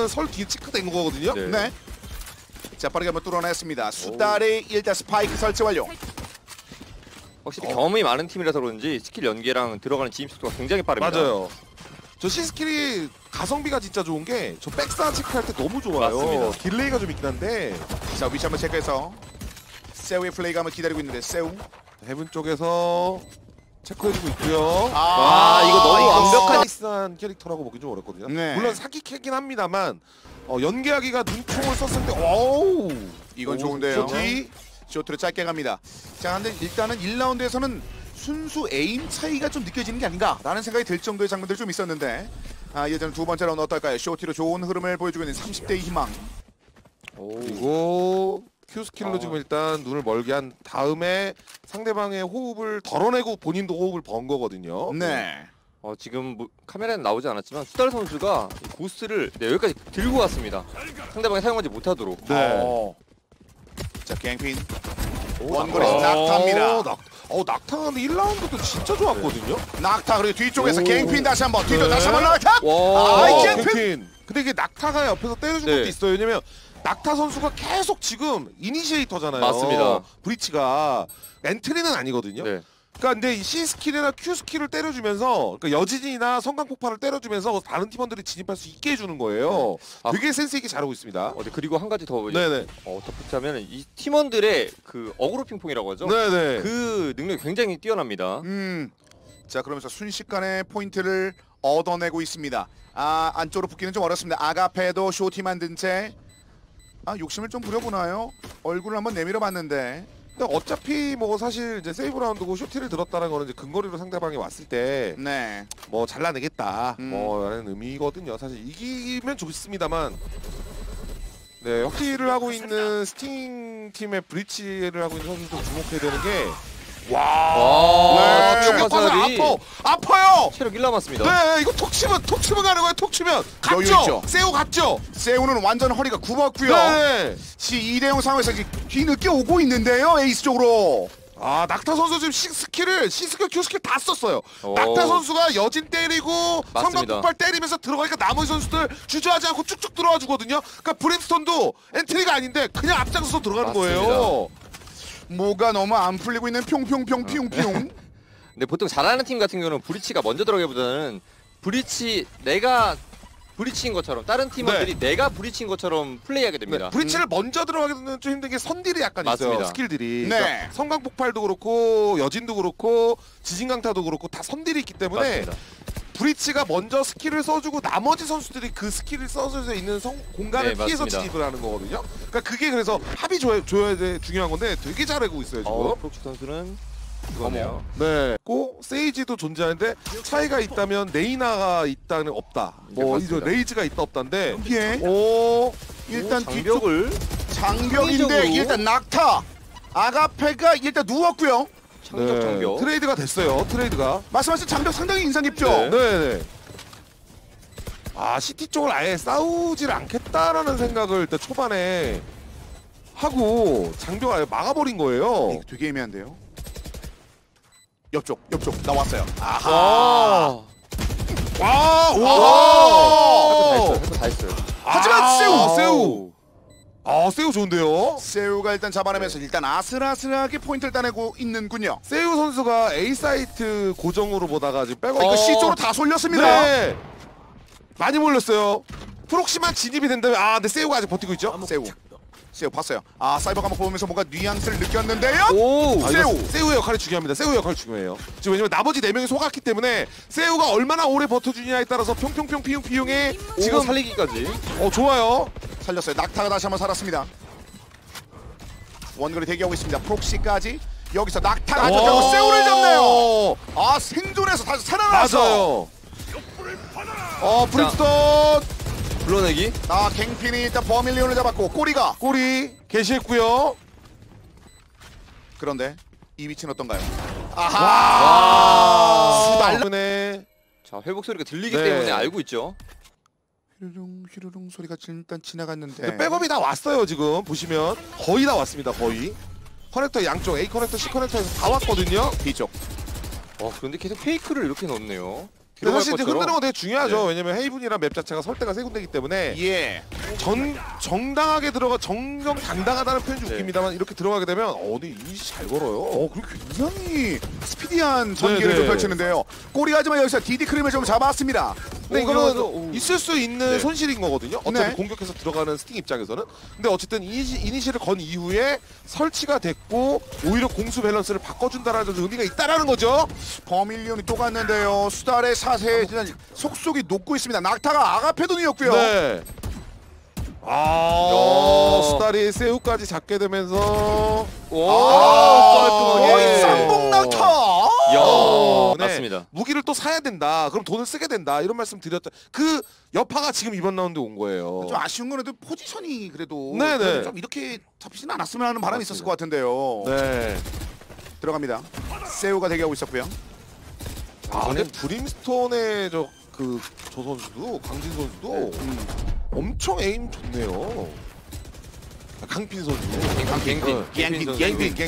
이거는 설 뒤에 체크된 거거든요. 네. 네. 자, 빠르게 한번 뚫어냈습니다. 수달이 일단 스파이크 설치 완료. 확실히 경험이 많은 팀이라서 그런지 스킬 연계랑 들어가는 진입 속도가 굉장히 빠릅니다. 맞아요. 저 C스킬이 가성비가 진짜 좋은 게 저 백사 체크할 때 너무 좋아요. 맞습니다. 딜레이가 좀 있긴 한데 자, 위치 한번 체크해서 세우의 플레이가 한번 기다리고 있는데 세우. 헤븐 쪽에서 체크해주고 있고요. 이거 너무 완벽한 나이스한 캐릭터라고 보기 좀 어렵거든요. 네. 물론 사기캐긴 합니다만 연계하기가 눈총을 썼을 때 오우 이건 좋은데요. 쇼티 쇼트를 짧게 갑니다. 자, 근데 일단은 1라운드에서는 순수 에임 차이가 좀 느껴지는 게 아닌가라는 생각이 들 정도의 장면들이 좀 있었는데 예전 두 번째 라운드 어떨까요? 쇼티로 좋은 흐름을 보여주고 있는 30대의 희망. 그리고 Q스킬로 지금 일단 눈을 멀게 한 다음에 상대방의 호흡을 덜어내고 본인도 호흡을 번 거거든요. 네. 지금 카메라는 나오지 않았지만 수달 선수가 이 고스를 여기까지 들고 왔습니다. 상대방이 사용하지 못하도록. 네. 자, 갱핀 원거리에서 낙타입니다. 낙타가 근데 1라운드도 진짜 좋았거든요. 낙타 그리고 뒤쪽에서 갱핀 다시 한번 뒤쪽 다시 한번 낙타. 갱핀. 근데 이게 낙타가 옆에서 때려준 네. 것도 있어요. 왜냐면 낙타 선수가 계속 지금 이니시에이터잖아요. 맞습니다. 브리치가 엔트리는 아니거든요. 네. 그러니까 근데 이 C 스킬이나 Q 스킬을 때려주면서 그러니까 여진이나 성강 폭발을 때려주면서 다른 팀원들이 진입할 수 있게 해주는 거예요. 되게 센스 있게 잘하고 있습니다. 네, 그리고 한 가지 더 네네. 덧붙이자면 이 팀원들의 그 어그로 핑퐁이라고 하죠. 네네. 그 능력이 굉장히 뛰어납니다. 자, 그러면서 순식간에 포인트를 얻어내고 있습니다. 안쪽으로 붙기는 좀 어렵습니다. 아가페도 쇼티 만든 채 욕심을 좀 부려보나요? 얼굴을 한번 내밀어 봤는데. 근데 어차피 뭐 사실 이제 세이브 라운드고 쇼티를 들었다는 거는 이제 근거리로 상대방이 왔을 때 네. 뭐 잘라내겠다 뭐라는 의미거든요. 사실 이기면 좋습니다만 네 혁티를 하고 있는 스팅 팀의 브리치를 하고 있는 선수도 주목해야 되는 게 와, 충격 화살이 아파요. 체력 1 남았습니다. 네 이거 톡 치면 가는 거예요. 톡 치면 여유 갔죠. 있죠. 세우 갔죠. 세우는 완전 허리가 굽었고요. 네. 2대0 상황에서 뒤늦게 오고 있는데요. 에이스 쪽으로. 낙타 선수 지금 C스킬, Q스킬 다 썼어요. 낙타 선수가 여진 때리고 성광 폭발 때리면서 들어가니까 나머지 선수들 주저하지 않고 쭉쭉 들어와 주거든요. 그러니까 브림스톤도 엔트리가 아닌데 그냥 앞장서서 들어가는 거예요. 뭐가 너무 안 풀리고 있는 평평평 피웅피웅. 근데 보통 잘하는 팀 같은 경우는 브리치가 먼저 들어가기보다는 내가 브리치인 것처럼 다른 팀원들이 내가 브리치인 것처럼 플레이하게 됩니다. 브리치를 먼저 들어가기는 좀 힘든 게 선딜이 약간 맞습니다. 있어요. 스킬들이. 네. 그러니까 성광 폭발도 그렇고 여진도 그렇고 지진강타도 그렇고 다 선딜이 있기 때문에 맞습니다. 브리치가 먼저 스킬을 써주고 나머지 선수들이 그 스킬을 써서 있는 공간을 피해서 맞습니다. 진입을 하는 거거든요. 그러니까 그게 그래서 합이 줘야 돼 중요한 건데 되게 잘하고 있어요 지금. 프록시 선수는 그거네요. 네. 고 세이지도 존재하는데 차이가 있다면 레이나가 있다는 없다. 뭐 이제 레이즈가 있다 없다인데. 예. 일단 장벽을 장벽인데 합리적으로. 일단 낙타. 아가페가 일단 누웠고요. 장벽. 트레이드가 됐어요. 트레이드가. 말씀하신 장벽 상당히 인상 깊죠. 네네. 시티 쪽을 아예 싸우질 않겠다라는 생각을 일단 초반에 하고 장벽을 아예 막아버린 거예요. 이거 되게 애매한데요. 옆쪽 나왔어요. 와. 해도 다 했어요. 하지만 세우. 세우 좋은데요. 세우가 일단 잡아내면서 일단 아슬아슬하게 포인트를 따내고 있는군요. 세우 선수가 A 사이트 고정으로 보다가 지금 백업. 이거 C 쪽으로 다 솔렸습니다. 네. 많이 몰렸어요. 프록시만 진입이 된다면 근데 세우가 아직 버티고 있죠. 세우 봤어요. 사이버 감옥 보면서 뭔가 뉘앙스를 느꼈는데요. 세우의 역할이 중요합니다. 세우의 역할이 중요해요. 지금 왜냐면 나머지 4명이 속았기 때문에 세우가 얼마나 오래 버텨주냐에 따라서 평평평 피용피용에 지금 살리기까지. 좋아요. 살렸어요. 낙타가 다시 한번 살았습니다. 원거리 대기하고 있습니다. 프록시까지 여기서 낙타가 결국 세우를 잡네요. 생존해서 다시 살아났어. 맞아요. 브릭스톤. 불러내기. 갱핀이 일단 버밀리온을 잡았고 꼬리 개시했고요. 그런데 이 위치는 어떤가요? 수달네. 자, 회복 소리가 들리기 때문에 알고 있죠. 휘르릉 소리가 일단 지나갔는데 백업이 다 왔어요. 지금 보시면 거의 다 왔습니다. 거의 커넥터 양쪽 A 커넥터 C 커넥터에서 다 왔거든요. B쪽. 그런데 계속 페이크를 이렇게 넣네요. 근데 들어갈 사실 이제 것처럼. 흔드는 건 되게 중요하죠. 네. 왜냐면 헤이븐이랑 맵 자체가 설대가 세 군데이기 때문에 예. 정당하게 들어가 정정당당하다는 표현이 좀 네. 웃깁니다만 이렇게 들어가게 되면 근데 이니시 잘 걸어요. 그리고 굉장히 스피디한 전개를 네, 좀 네. 펼치는데요. 꼬리하지만 여기서 디디 크림을 좀 잡았습니다. 근데 이거는 있을 수 있는 네. 손실인 거거든요. 어차피 네. 공격해서 들어가는 스팅 입장에서는. 근데 어쨌든 이니시를 건 이후에 설치가 됐고 오히려 공수 밸런스를 바꿔준다라는 의미가 있다라는 거죠. 버밀리온이 또 갔는데요. 수달의 사세에 속속이 녹고 있습니다. 낙타가 아가페돈이었고요. 네. 야. 수다리 새우까지 잡게 되면서 거의 쌍봉 낙타. 야, 네. 맞습니다. 무기를 또 사야 된다. 그럼 돈을 쓰게 된다. 이런 말씀 드렸죠. 그 여파가 지금 이번 라운드에 온 거예요. 좀 아쉬운 거는 포지션이 그래도 네네. 좀 이렇게 잡히지는 않았으면 하는 바람이 맞습니다. 있었을 것 같은데요. 네. 들어갑니다. 세우가 대기하고 있었고요. 근데 브림스톤의 저 선수도 강진 선수도 엄청 에임 좋네요. 강핀 선수. 갱핀. 갱핀.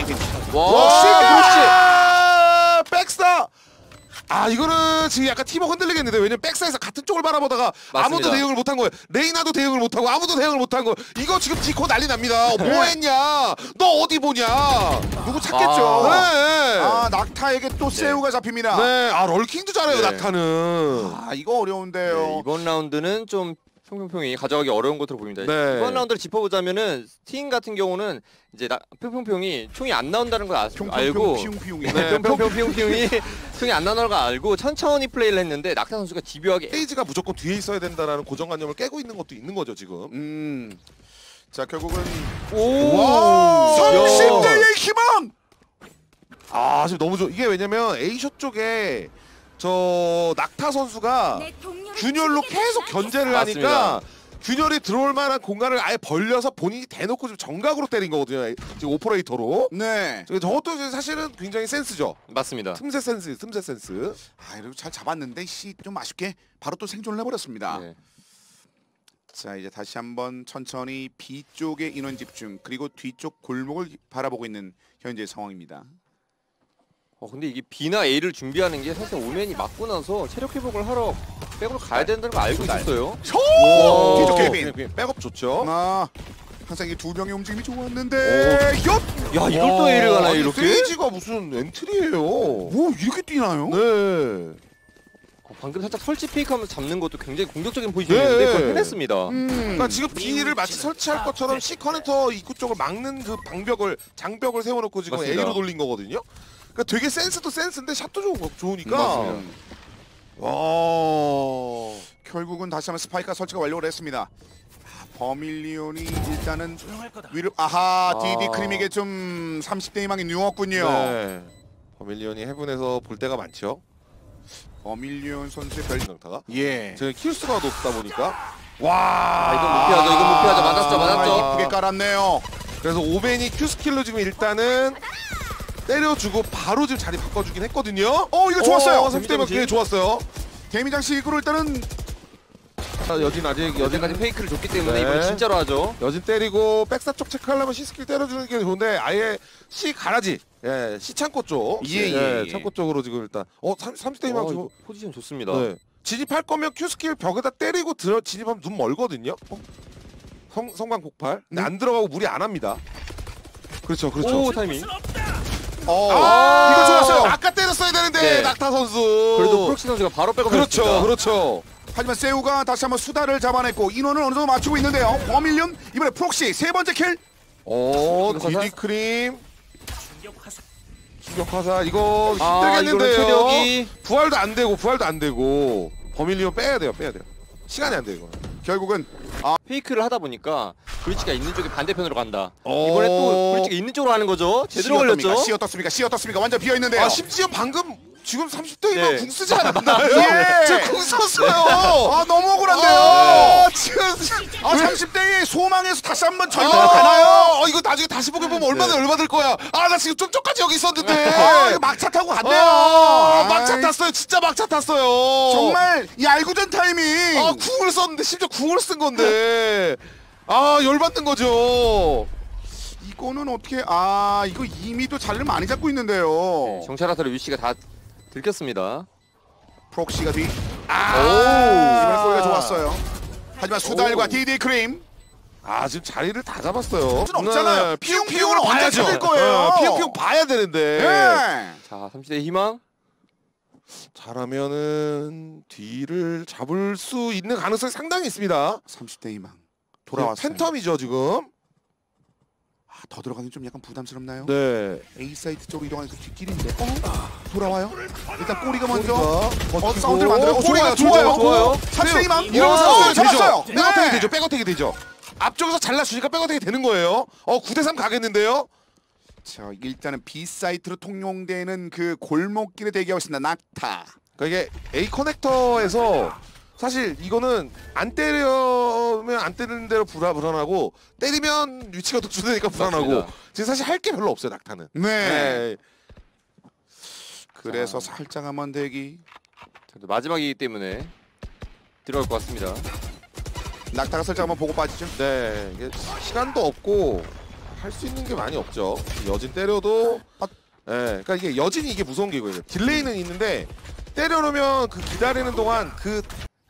와, 백스타. 이거는 지금 약간 팀워크 흔들리겠는데 왜냐면 백사에서 같은 쪽을 바라보다가 맞습니다. 아무도 대응을 못한 거예요. 레이나도 대응을 못하고 아무도 대응을 못한 거예요. 이거 지금 디코 난리 납니다. 뭐 했냐? 너 어디 보냐? 누구 찾겠죠? 네. 낙타에게 또 세우가 잡힙니다. 네. 럴킹도 잘해요, 네. 낙타는. 이거 어려운데요. 네, 이번 라운드는 좀 평평평이 가져가기 어려운 것으로 보입니다. 네. 이번 라운드를 짚어보자면은 스팅 같은 경우는 이제 평평평이 총이 안 나온다는 걸 알고 피웅피웅이. 네, 평평평이 총이 안 나오는 걸 알고 천천히 플레이를 했는데 낙타 선수가 집요하게 페이지가 무조건 뒤에 있어야 된다라는 고정관념을 깨고 있는 것도 있는 거죠, 지금. 자 결국은 오! 30대의 희망. 지금 너무 좋. 이게 왜냐면 A샷 쪽에 저 낙타 선수가 균열로 계속 견제를 맞습니다. 하니까 균열이 들어올 만한 공간을 아예 벌려서 본인이 대놓고 지금 정각으로 때린 거거든요. 지금 오퍼레이터로. 네. 저것도 이제 사실은 굉장히 센스죠. 맞습니다. 틈새 센스. 이래도 잘 잡았는데 좀 아쉽게 바로 또 생존을 해버렸습니다. 네. 자 이제 다시 한번 천천히 B 쪽의 인원 집중 그리고 뒤쪽 골목을 바라보고 있는 현재 상황입니다. 근데 이게 B나 A를 준비하는 게 사실 오맨이 맞고 나서 체력 회복을 하러 백으로 가야 된다는 걸 알고 있었어요. 뒤쪽 케빈. 백업 좋죠. 항상 이 두 명의 움직임이 좋았는데 야, 이걸 또 A를 가나 아니, 이렇게? 페이지가 무슨 엔트리예요. 뭐 이렇게 뛰나요? 네. 방금 살짝 설치 페이크하면서 잡는 것도 굉장히 공격적인 포지션이었는데 그걸 해냈습니다. 그러니까 지금 B를 마치 설치할 것처럼 C 커넥터 입구 쪽을 막는 그 장벽을 세워놓고 지금 맞습니다. A로 돌린 거거든요. 그러니까 되게 센스도 센스인데 샷도 좋으니까. 맞습니다. 와. 결국은 다시 한번 스파이크가 설치가 완료를 했습니다. 버밀리온이 일단은 위로 디디 크림에게 좀 30대 희망이 누웠군요. 네. 버밀리온이 해븐에서 볼 때가 많죠. 버밀리온 선수의 별 강타가. 예. 제가 킬수가 높다 보니까. 와. 이건 못 피하죠. 맞았죠. 이쁘게 깔았네요. 그래서 오벤이 Q 스킬로 지금 일단은 때려주고 바로 지금 자리 바꿔주긴 했거든요. 이거 좋았어요. 30대면 그게 좋았어요. 데미장식으로 일단은 여기까지 페이크를 줬기 때문에 네. 이번 진짜로 하죠. 여진 때리고 백사 쪽 체크하려면 C 스킬 때려주는 게 좋은데 아예 C 가라지. C 창고 쪽. 예. 창고 쪽으로 지금 일단 30대 희망 지금. 이거 포지션 좋습니다. 네. 진입할 거면 Q 스킬 벽에다 때리고 진입하면 눈 멀거든요. 성광 폭발. 근데 안 들어가고 무리 안 합니다. 그렇죠. 오, 타이밍. 이거 좋았어요. 아까 때렸어야 되는데 네. 낙타 선수. 그래도 프록시 선수가 바로 백업 그렇죠. 하지만 세우가 다시 한번 수다를 잡아냈고 인원을 어느 정도 맞추고 있는데요. 버밀리온 이번에 프록시 세 번째 킬. 디디 크림. 충격 화살 이거 이거는 힘들겠는데요. 체력이 부활도 안 되고 버밀리온 빼야 돼요. 시간이 안 돼 이거. 결국은 페이크를 하다 보니까 브리치가 있는 쪽이 반대편으로 간다. 이번에 또 브리치가 있는 쪽으로 하는 거죠. 제대로 걸렸죠. C 어떻습니까? 완전 비어 있는데요. 심지어 방금 지금 30대이면 네. 궁 쓰지 않았나요? 예. 지금 궁 썼어요. 너무 억울한데요. 지금 30대의 소망에서 다시 한번 저희가 가나요? 이거 나중에 다시 보게 보면 얼마 될 거야. 나 지금 좀 전까지 여기 있었는데. 이거 막차 타고 갔네요. 막차 탔어요. 진짜 막차 탔어요. 정말 얄궂은 타이밍. 궁을 썼는데 심지어 궁을 쓴 건데. 열받는 거죠. 이거는 어떻게 이거 이미도 자리를 많이 잡고 있는데요. 정찰하사를 위치가 다 들켰습니다. 프록시가 뒤. 아, 이번에 골가 좋았어요. 하지만 수달과 DD 크림 아, 지금 자리를 다 잡았어요. 없잖아요. 피용피용을 언제 봐야죠. 찾을 거예요? 피용피용 봐야 되는데. 네. 자, 30대 희망. 잘하면은 뒤를 잡을 수 있는 가능성이 상당히 있습니다. 30대 희망 돌아왔어요. 팬텀이죠 지금. 아, 더 들어가긴 좀 약간 부담스럽나요? 네. A 사이트 쪽으로 이동하는 그 뒷길인데. 돌아와요. 일단 꼬리가 먼저 버티고. 사운드를 만들어요. 꼬리가 좋아요. 좋아요. 30대 희망 이러면서 잡았어요. 되죠. 백어택이 되죠. 백어택이 되죠. 앞쪽에서 잘라주니까 백어택이 되는 거예요. 9대3 가겠는데요. 자, 일단은 B 사이트로 통용되는 그 골목길에 대기하고 있습니다. 낙타. 그러니까 이게 A 커넥터에서 사실 이거는 안 때리면 안 때리는 대로 불안하고 때리면 위치가 독주되니까 불안하고 맞습니다. 지금 사실 할 게 별로 없어요 낙타는. 네. 그래서 살짝 한번 대기. 마지막이기 때문에 들어갈 것 같습니다. 낙타가 살짝 한번 보고 빠지죠. 네, 이게 시간도 없고 할 수 있는 게 많이 없죠. 여진 때려도, 그러니까 이게 여진이 이게 무서운 게 이거예요. 딜레이는 있는데 때려놓으면 그 기다리는 동안 그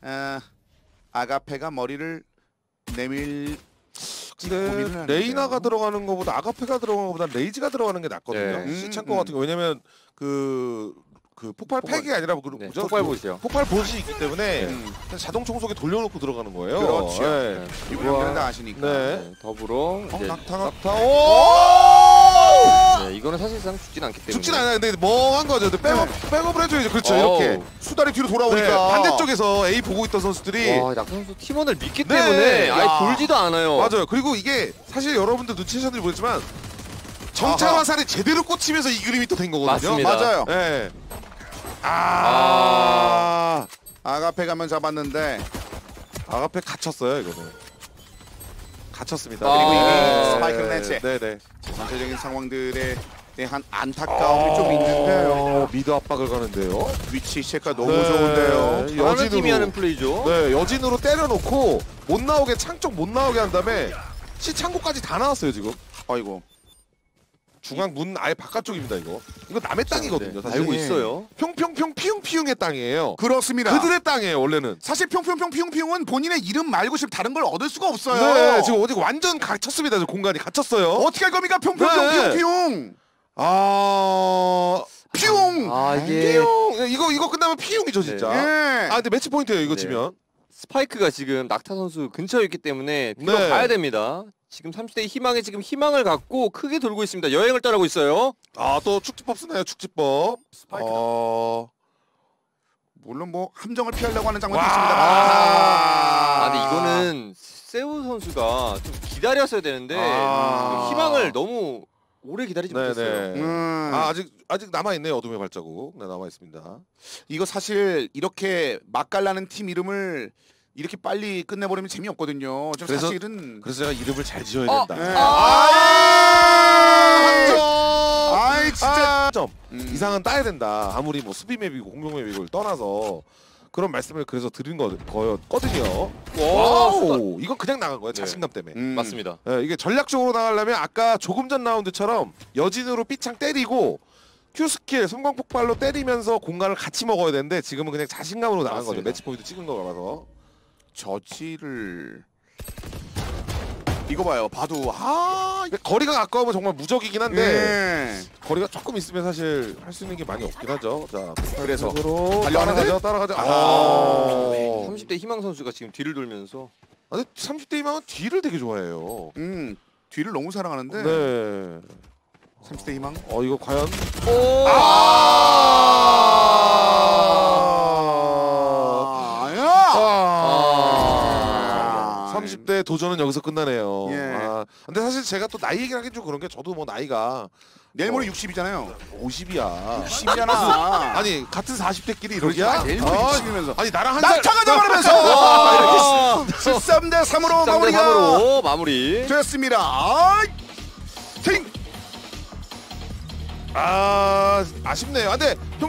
아가페가 머리를 내밀. 근데 레이나가 들어가는 것보다 아가페가 들어가는 것보다 레이즈가 들어가는 게 낫거든요. 네. 시창거 같은 거 왜냐면 그 폭발 팩이 아니라 네, 뭐죠? 폭발 보시죠. 폭발 보시 있기 때문에 그냥 자동 청소기 돌려놓고 들어가는 거예요. 그렇죠. 네. 이분들은 다 아시니까. 네. 네, 더불어 이제 낙타. 네, 이거는 사실상 죽진 않기 때문에 죽진 않아요. 근데 멍한 거죠. 근데 백업을 해줘야죠. 그렇죠. 이렇게. 수달이 뒤로 네, 돌아오니까. 반대쪽에서 A 보고 있던 선수들이 와, 낙타 선수 팀원을 믿기 네. 때문에 야. 아예 돌지도 않아요. 맞아요. 그리고 이게 사실 여러분들 눈치채셨는지 모르겠지만 정찰 화살이 제대로 꽂히면서 이 그림이 또 된 거거든요. 맞습니다. 맞아요. 네. 아가페 가면 잡았는데 아가페 갇혔어요. 이거는 갇혔습니다. 그리고 이미 네. 스파이크를 냈지. 네네. 전체적인 상황들에 대한 안타까움이 좀 있는데요. 미드 압박을 가는데요. 위치 체크가 너무 네. 좋은데요. 잘하는 팀이 하는 플레이죠. 네, 여진으로 때려놓고 못 나오게 창쪽 못 나오게 한 다음에 C 창고까지 다 나왔어요 지금. 아이고. 중앙 문 아예 바깥쪽입니다 이거. 이거 남의 땅이거든요. 네, 사실. 알고 있어요. 평평평 피웅피웅의 땅이에요. 그렇습니다. 그들의 땅이에요 원래는. 사실 평평평 피용피용은 본인의 이름 말고 지금 다른 걸 얻을 수가 없어요. 네, 지금 어디 완전 갇혔습니다. 저 공간이 갇혔어요. 어떻게 할 겁니까? 평평평 네. 피용피용. 피웅. 이게 피웅. 이거 끝나면 피웅이죠 진짜. 예. 근데 매치 포인트예요 이거 네. 지면. 스파이크가 지금 낙타 선수 근처에 있기 때문에 뒤로 네. 가야 됩니다. 지금 30대 희망에 지금 희망을 갖고 크게 돌고 있습니다. 여행을 따르고 있어요. 또 축지법 쓰나요 축지법. 물론 뭐 함정을 피하려고 하는 장면도 와. 있습니다. 근데 이거는 세우 선수가 좀 기다렸어야 되는데 아. 희망을 너무 오래 기다리지 못했어요. 네네. 아직 남아 있네요 어둠의 발자국. 네 남아 있습니다. 이거 사실 이렇게 맛깔나는 팀 이름을 이렇게 빨리 끝내버리면 재미없거든요. 좀 그래서- 사실은 그래서 제가 이름을 잘 지어야 된다. 네. 아이 진짜. 점 이상은 따야 된다. 아무리 뭐 수비 맵이고 공격 맵이고를 떠나서 그런 말씀을 그래서 드린 거거든요. 와우. 이건 그냥 나간 거예요. 자신감 때문에. 맞습니다. 네, 이게 전략적으로 나가려면 아까 조금 전 라운드처럼 여진으로 삐창 때리고 Q 스킬 성광 폭발로 때리면서 공간을 같이 먹어야 되는데 지금은 그냥 자신감으로 나간 거죠. 맞습니다. 매치 포인트 찍은 거라서. 저지를 이거 봐요. 봐도 거리가 가까우면 정말 무적이긴 한데 네. 거리가 조금 있으면 사실 할 수 있는 게 많이 없긴 하죠. 자, 그래서 달려가는데 따라가죠. 30대 희망 선수가 지금 뒤를 돌면서 근데 30대 희망은 뒤를 되게 좋아해요. 뒤를 너무 사랑하는데 네. 30대 희망. 이거 과연 30대 도전은 여기서 끝나네요. 예. 근데 사실 제가 또 나이 얘기를 하긴 좀 그런 게 저도 뭐 나이가 내일 모레 60이잖아요. 50이야. 60이잖아. 아니 같은 40대끼리 그러지 이러기야? 마. 내일 모레 60이면서. 아니 나랑 한 살. 낙타가 잡아내면서 13대 3으로 3대 마무리가 3으로 마무리. 됐습니다. 아쉽네요. 근데